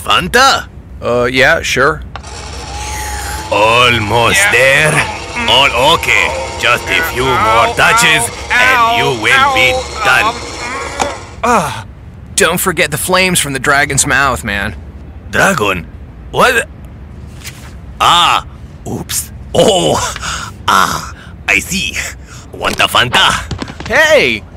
Fanta? Yeah, sure. Almost there. All okay. Just a few more touches and you will be done. Don't forget the flames from the dragon's mouth, man. Dragon? What? Ah, oops. Oh, I see. Want a Fanta? Hey!